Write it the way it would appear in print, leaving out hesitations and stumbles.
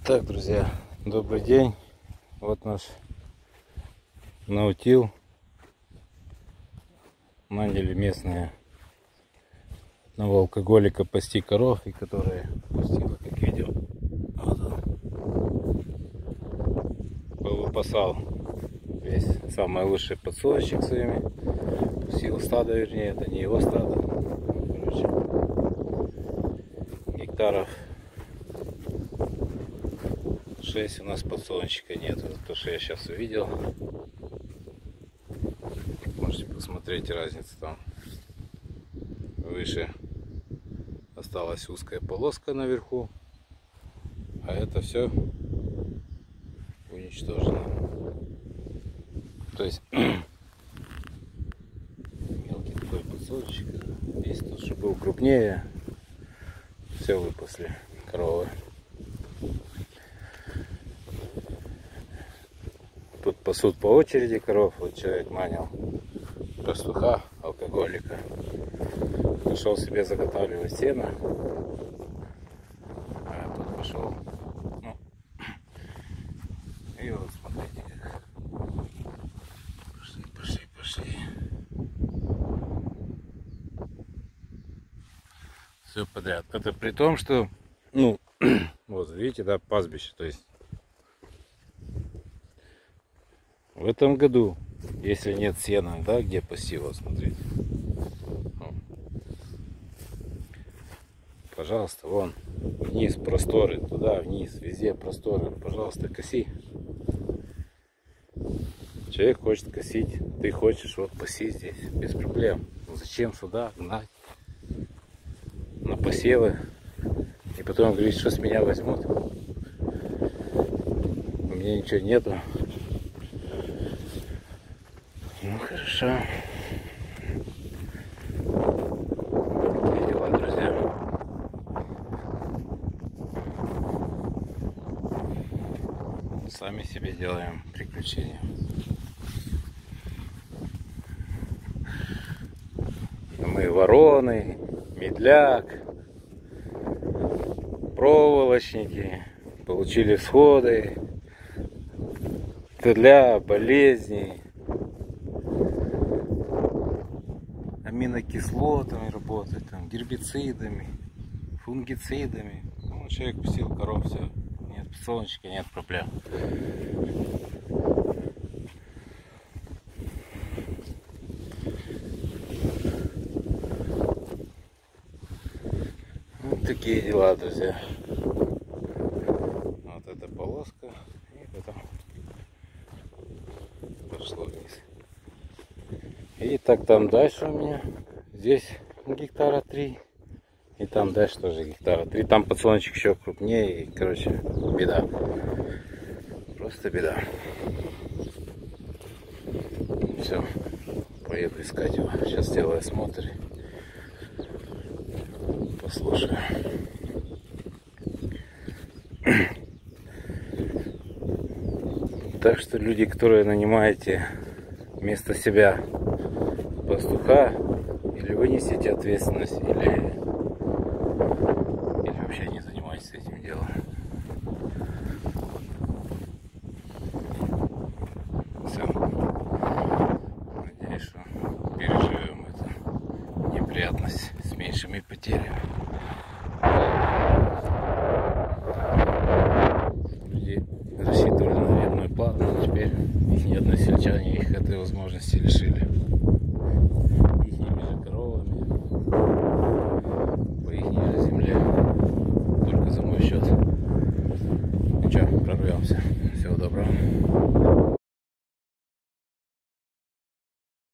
Так, друзья, добрый день. Вот наш наутил. Наняли местные одного алкоголика пасти коров, и которые пустила, как видел, вот он повыпасал весь самый лучший подсолнечник своими. Пустил стадо, вернее, это не его стадо. Короче, гектаров 6 у нас подсолнечника нет. Это то, что я сейчас увидел. Можете посмотреть разницу там. Выше осталась узкая полоска наверху, а это все уничтожено. То есть мелкий такой подсолнечник. Есть тут, что был крупнее, все выпасли коровы. Тут пасут по очереди коров. Вот человек нанял пастуха, алкоголика. Пошел себе заготавливать сено. А тут пошел. Ну, и вот смотрите как. Пошли. Все подряд. Это при том, что, ну, вот видите, да, пастбище. То есть в этом году, если нет сена, да, где пасти, вот смотрите. Пожалуйста, вон вниз просторы, туда вниз, везде просторы. Пожалуйста, коси. Человек хочет косить, ты хочешь, вот паси здесь, без проблем. Но зачем сюда гнать на посевы и потом говорить, что с меня возьмут? У меня ничего нету. Ну хорошо. Такие дела, друзья. Сами себе делаем приключения. Мы вороны, медляк, проволочники, получили всходы, для болезней, аминокислотами работать, там, гербицидами, фунгицидами. Ну, человек пустил коров, все, нет подсолнечника, нет проблем. Вот такие дела, друзья. Вот эта полоска, и потом пошло вниз. И так там дальше у меня, здесь гектара 3, и там дальше тоже гектара 3. Там подсолнечник еще крупнее, и, короче, беда. Просто беда. Все, поеду искать его. Сейчас сделаю осмотр. Послушаю. Так что люди, которые нанимаете вместо себя пастуха, или вы несете ответственность, или вообще не занимаетесь этим делом. Все. Надеюсь, что переживем эту неприятность с меньшими потерями. Люди рассчитывали на арендную плату, но теперь их ни односельчане их этой возможности лишили. Ихними же коровами, по ихней же земле, только за мой счет. Ну что, прорвемся. Всего доброго.